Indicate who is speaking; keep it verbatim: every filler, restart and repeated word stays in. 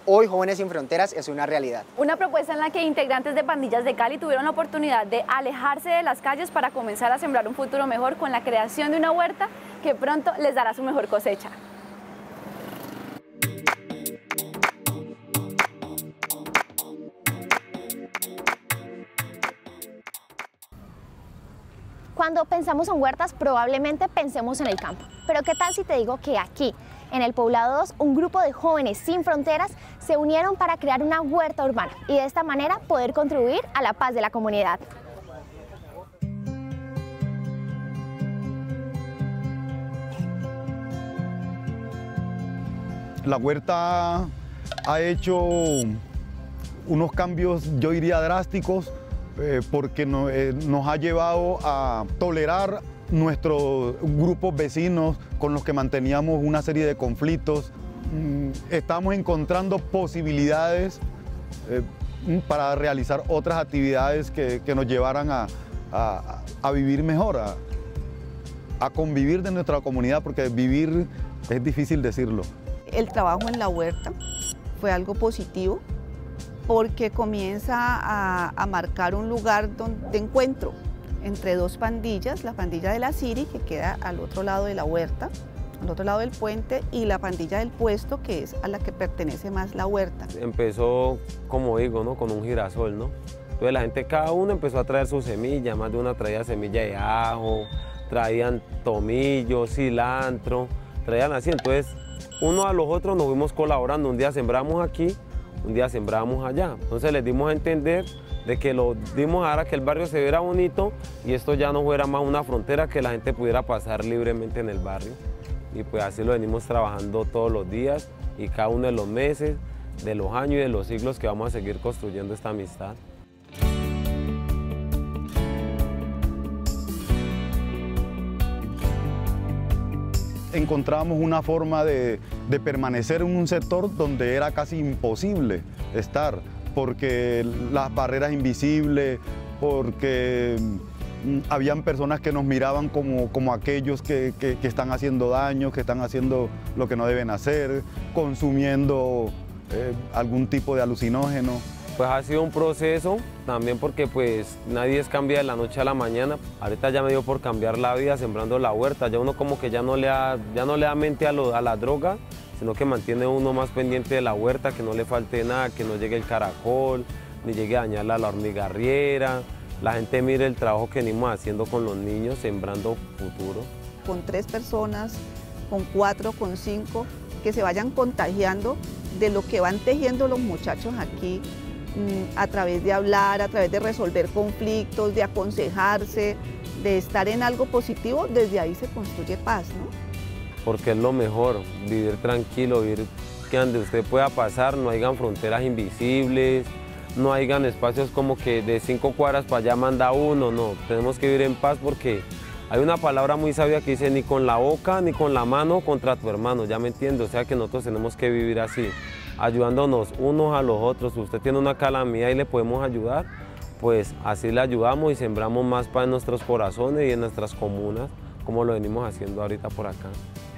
Speaker 1: hoy Jóvenes Sin Fronteras es una realidad.
Speaker 2: Una propuesta en la que integrantes de pandillas de Cali tuvieron la oportunidad de alejarse de las calles para comenzar a sembrar un futuro mejor con la creación de una huerta que pronto les dará su mejor cosecha.
Speaker 3: Cuando pensamos en huertas, probablemente pensemos en el campo. Pero ¿qué tal si te digo que aquí, en el Poblado dos, un grupo de jóvenes sin fronteras se unieron para crear una huerta urbana y de esta manera poder contribuir a la paz de la comunidad?
Speaker 4: La huerta ha hecho unos cambios, yo diría, drásticos, eh, porque no, eh, nos ha llevado a tolerar nuestros grupos vecinos con los que manteníamos una serie de conflictos. Mm, estamos encontrando posibilidades eh, para realizar otras actividades que, que nos llevaran a, a, a vivir mejor, a, a convivir de nuestra comunidad, porque vivir es difícil decirlo.
Speaker 5: El trabajo en la huerta fue algo positivo porque comienza a, a marcar un lugar de encuentro entre dos pandillas, la pandilla de la Siri, que queda al otro lado de la huerta, al otro lado del puente, y la pandilla del puesto, que es a la que pertenece más la huerta.
Speaker 6: Empezó, como digo, ¿no? Con un girasol, ¿no? Entonces la gente, cada uno empezó a traer su semilla, más de una traía semilla de ajo, traían tomillo, cilantro, traían así. Entonces, uno a los otros nos fuimos colaborando. Un día sembramos aquí, un día sembramos allá. Entonces les dimos a entender de que lo dimos a que el barrio se viera bonito y esto ya no fuera más una frontera, que la gente pudiera pasar libremente en el barrio. Y pues así lo venimos trabajando todos los días y cada uno de los meses, de los años y de los siglos que vamos a seguir construyendo esta amistad.
Speaker 4: Encontramos una forma de, de permanecer en un sector donde era casi imposible estar, porque las barreras invisibles, porque habían personas que nos miraban como, como aquellos que, que, que están haciendo daño, que están haciendo lo que no deben hacer, consumiendo eh, algún tipo de alucinógeno.
Speaker 6: Pues ha sido un proceso también, porque pues nadie es cambia de la noche a la mañana. Ahorita ya me dio por cambiar la vida sembrando la huerta. Ya uno como que ya no le da, ya no le da mente a, lo, a la droga, sino que mantiene uno más pendiente de la huerta, que no le falte nada, que no llegue el caracol, ni llegue a dañarla la hormigarriera. La gente mire el trabajo que venimos haciendo con los niños, sembrando futuro.
Speaker 5: Con tres personas, con cuatro, con cinco, que se vayan contagiando de lo que van tejiendo los muchachos aquí, a través de hablar, a través de resolver conflictos, de aconsejarse, de estar en algo positivo. Desde ahí se construye paz, ¿no?
Speaker 6: Porque es lo mejor, vivir tranquilo, vivir que donde usted pueda pasar, no hayan fronteras invisibles, no hayan espacios como que de cinco cuadras para allá manda uno, no, tenemos que vivir en paz, porque hay una palabra muy sabia que dice: ni con la boca ni con la mano contra tu hermano, ¿ya me entiende? O sea que nosotros tenemos que vivir así, ayudándonos unos a los otros. Si usted tiene una calamidad y le podemos ayudar, pues así le ayudamos y sembramos más paz en nuestros corazones y en nuestras comunas, como lo venimos haciendo ahorita por acá.